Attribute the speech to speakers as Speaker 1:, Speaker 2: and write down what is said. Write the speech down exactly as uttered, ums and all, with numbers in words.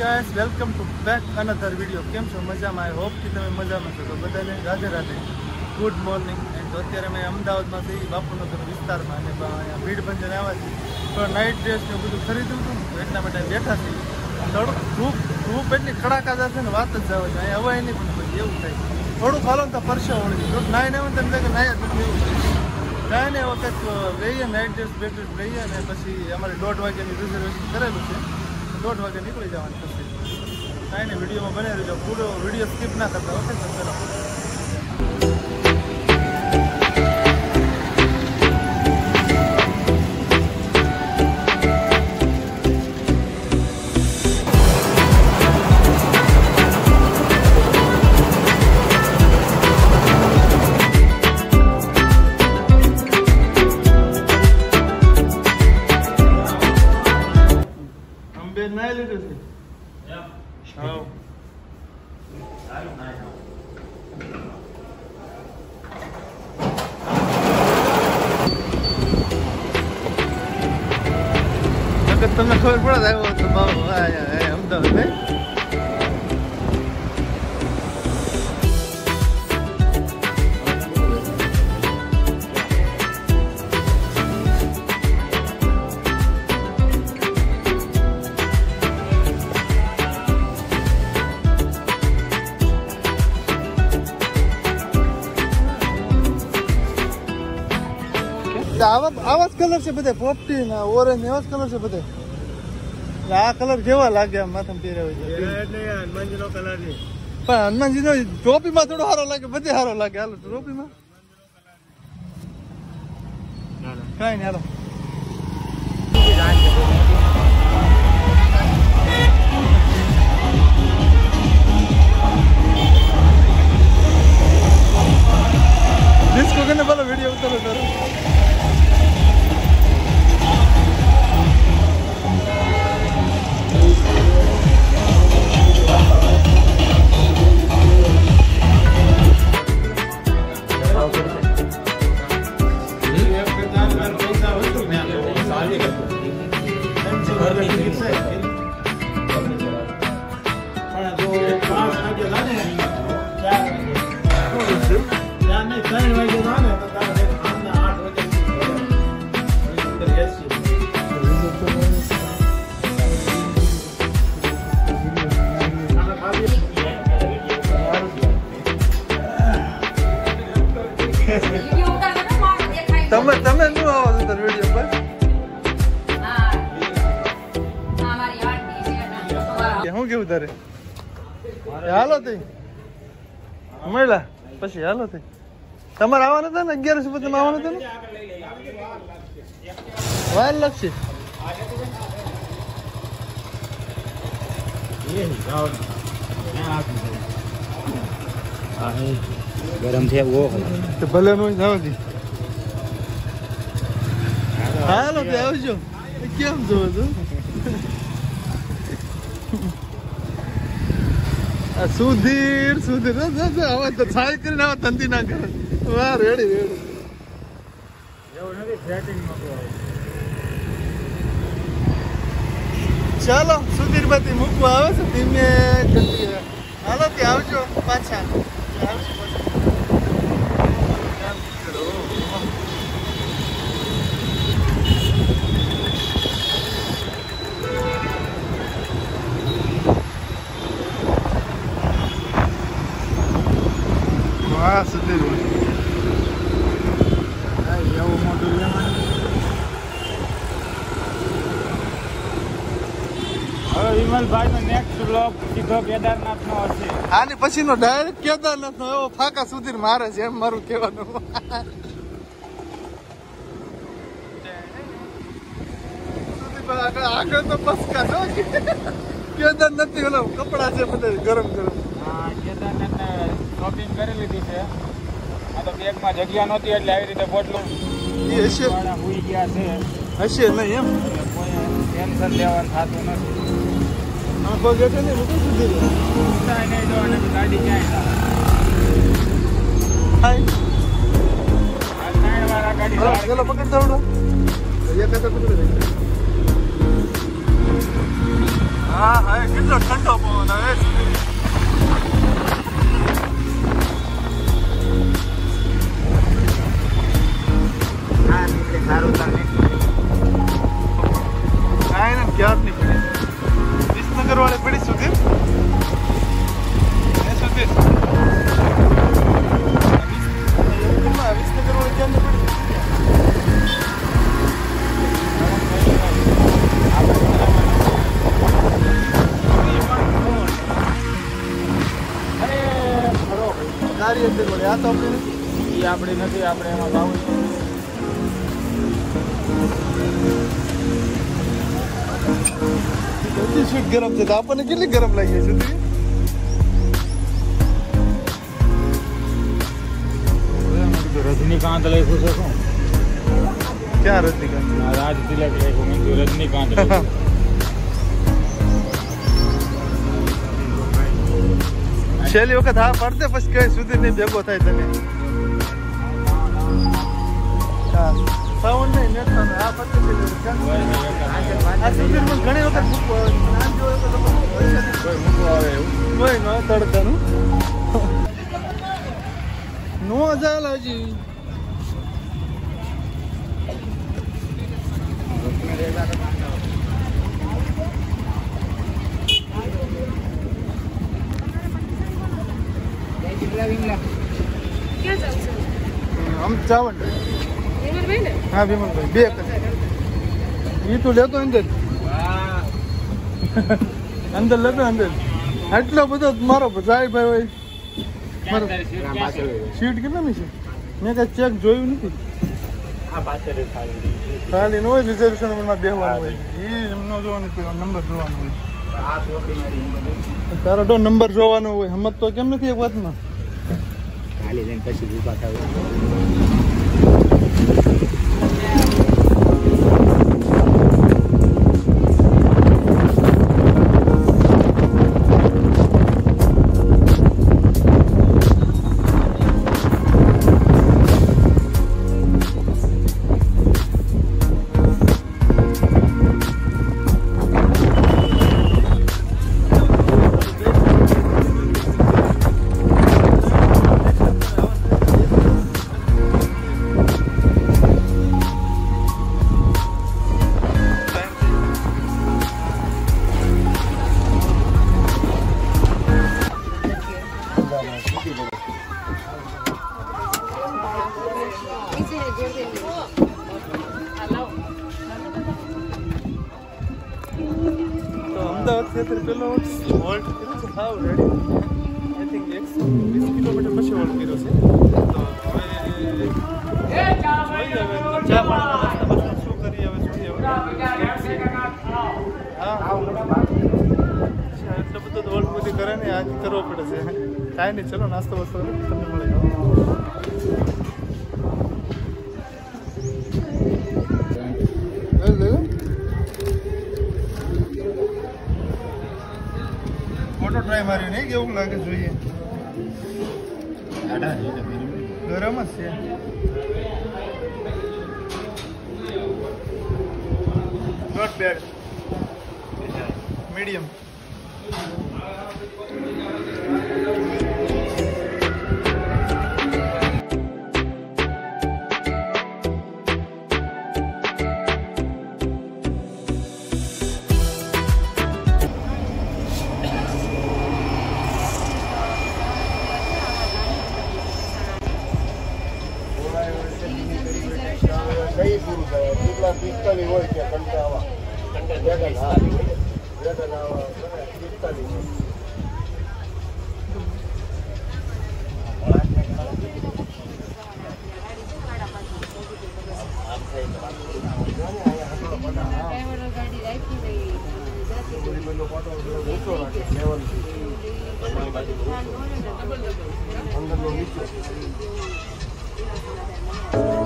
Speaker 1: guys, welcome to back another video. કેમ છો મજામાં? આઈ હોપ કે તમે મજામાં છો. તો બધાને Radhe Radhe, good morning. And અત્યારે મેં અમદાવાદમાં થઈ બાપુનગર વિસ્તારમાં અને અહીંયા ભીડ ભંજન આવ્યા છે. તો નાઇટ ડ્રેસ ને બધું ખરીદ્યું હતું એટલા માટે બેઠા છે. થોડુંક ધૂપ ધૂપ એટલી કડાકાદાર છે ને વાત જ જવા છે. અહીંયા હવાય નહીં પણ પછી એવું થાય. થોડુંક હાલો ને તો પરસો વળી થોડુંક નાય ને આવે ને કે નાય જ નથી એવું થાય. કાંઈ ને વખત લઈએ નાઇટ ડ્રેસ બેડ ડ્રેસ લઈએ અને પછી અમારે દોઢ વાગ્યાની રિઝર્વેશન કરેલું છે. દોઢ વાગે નીકળી જવાનું થશે. કાંઈ ને વિડીયોમાં બને રહેજો, પૂરો વિડીયો સ્કીપ ના કરતા. ઓકે સર, ચલો. નાઈ લીધું છે. હા તમને ખબર પડે આવ્યો તો બાબુ અમદાવાદ ને આવા આવા જ કલર છે બધે, પોપટી ને ઓરેન્જ એવા જ કલર છે બધે. આ કલર કેવા લાગે આમ માથામાં પહેર્યા હોય હનુમાનજી નો કલર છે. પણ હનુમાનજી નો ટોપીમાં થોડો સારો લાગે, બધે સારો લાગે. હાલો ટોપીમાં કઈ નઈ. હાલો ડિસ્કો કરીને પેલો વિડીયો ઉતારો તારો. તમે તમે શું આવો છો તાર વિડીયો પર? શું કેવું તારે? હાલો થઈ મળ્યા પછી હાલો થઈ. તમારે આવવાના હતા ને અગિયારસો પછી તમે આવવાના હતા ને વાર લાગશે.
Speaker 2: ગરમ છે
Speaker 1: ભલે નો જાવ દી. હાલો તે આવજો. કેમ જોવો છો? સુધીર સુધીર હવે તો છાય કરીને હવે ધંધી ના કરે. વાહ રેડી રેડી
Speaker 2: એવું નથી સેટિંગ
Speaker 1: ચાલો સુધીર બાથી મૂકવા આવે છે ધીમે જલ્દી. હાલો ત્યાં આવજો પાછા. હા સુધીર
Speaker 2: એવું મોટું લેવાનું. હવે વિમલભાઈ નો નેક્સ્ટ બ્લોગ સીધો કેદારનાથ નો હશે.
Speaker 1: આની પછી નો ડાયરેક્ટ કેદારનાથ નો એવો ફાકા સુધીર મારે છે એમ મારું કહેવાનું. આગળ તો બસ કાઢો. કેદારનાથ થી ઓલા કપડા છે બધા ગરમ ગરમ.
Speaker 2: હા કેદારનાથ ને શોપિંગ કરી લીધી છે. આ તો બેગમાં જગ્યા નહોતી એટલે આવી રીતે બોટલું
Speaker 1: એ હશે
Speaker 2: હોઈ ગયા છે.
Speaker 1: હશે નહીં એમ
Speaker 2: કોઈ ટેન્શન લેવાનું થતું નથી.
Speaker 1: આ પગ એટલે નહીં મૂકી સુધી
Speaker 2: નહીં જો અને ગાડી ક્યાંય
Speaker 1: હાય
Speaker 2: આ ત્રણ વાર આ ગાડી
Speaker 1: ચલો પકડતા આવડો. એક તો પકડી હા હા કેટલો ઠંડો પવન આવે છે.
Speaker 2: હા નીકળે સારું તારે
Speaker 1: કાંઈ ને ક્યાં જ નહીં પડી વિસનગર વાળે પડી સુધી સુધી વિસનગર વાળે ક્યાં પડી ગાડી અંદર બોલે આ તો આપણે
Speaker 2: એ આપણી નથી આપણે એમાં ભાવ
Speaker 1: બધી સ્વીટ ગરમ છે તો આપણને કેટલી ગરમ લાગી છે
Speaker 2: રજનીકાંત લખ્યું છે શું
Speaker 1: ક્યાં રજનીકાંત
Speaker 2: રાજ તિલક લખ્યું મેં કીધું રજનીકાંત
Speaker 1: છેલ્લી વખત હા પડતે પછી કઈ સુધી નહીં ભેગો થાય તને સાઉન્ડ નહીં નેટ આ પડતે આ સુધી ઘણી વખત કોઈ ન તડકાનું નો ચાલ હજી આમ ચાવન હા વિમલભાઈ બે એ તું લેતો અંદર અંદર લેતો અંદર એટલો બધો મારો જાય ભાઈ હોય મારો સીટ કેટલાની છે મેં કઈ ચેક જોયું નથી ખાલી ન હોય રિઝર્વેશનમાં બેસવાનું હોય એ એમનો જોવાનું નંબર જોવાનો હોય તારો તો નંબર જોવાનો હોય હમત તો કેમ નથી એક વાતમાં
Speaker 2: ખાલી જઈને પછી ઊભા થાવ
Speaker 1: અમદાવાદ ક્ષેત્ર પેલો હોલ્ટ કર્યો છે હાવ રેડી આઈ થિંક એકસો વીસ કિલોમીટર પછી હોલ્ટ કર્યો છે તો હવે ચા પાણીનો રસ્તા પાછળ શું કરીએ હવે જોઈએ હવે હા એટલો બધો તો હોલ્ટ બધી કરે ને આજ કરવો પડે છે કાંઈ નહીં ચલો નાસ્તો વાસ્તો તમને મળે ફોટો ટ્રાય માર્યો નહીં કેવું લાગે જોઈએ ગરમ જ છે નોટ બેડ મીડિયમ
Speaker 3: કઈ પૂરું થાય કેટલા પિસ્તાલીસ હોય કે કંટા આવા વેગન હા વેગન આવા પિસ્તાલીસ અંદર નો નીચે